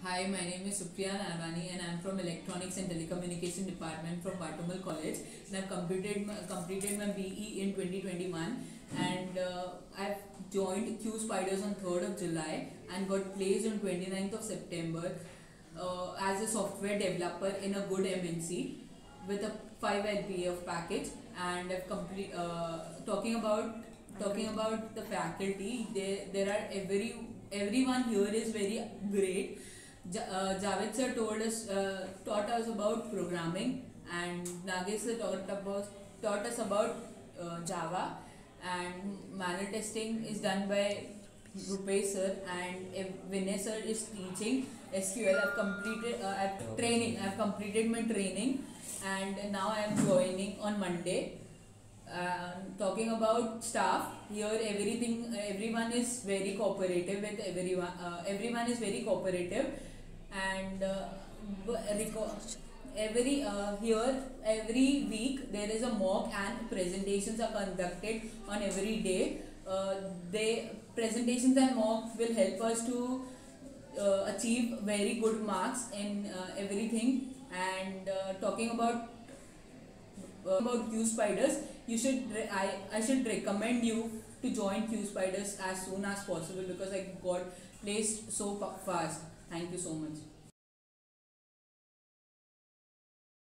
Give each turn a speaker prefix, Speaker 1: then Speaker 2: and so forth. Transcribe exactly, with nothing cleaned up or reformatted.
Speaker 1: Hi, my name is Supriya Narvani and I am from Electronics and Telecommunication Department from Vatumal College, and I have completed my, completed my B E in twenty twenty-one, and uh, I have joined Q Spiders on third of July and got placed on twenty-ninth of September uh, as a software developer in a good M N C with a five L P A of package. And I've complete uh, talking about talking about the faculty. There there are every everyone here is very great. Ja- uh, Javed sir told us, uh, taught us about programming, and Nagesh sir taught about taught us about uh, Java, and manual testing is done by Rupesh sir, and if Vinay sir is teaching S Q L. I've completed uh, I've training. I've completed my training, and now I am joining on Monday. Uh, talking about staff here, everything everyone is very cooperative with everyone. Uh, everyone is very cooperative, and uh, reco- every uh, here every week there is a mock and presentations are conducted on every day. Uh, they presentations and mock will help us to uh, achieve very good marks in uh, everything. And uh, talking about uh, about Q Spiders, you should re- I, I should recommend you to join Q Spiders as soon as possible because I got placed so fa- fast. Thank you so much.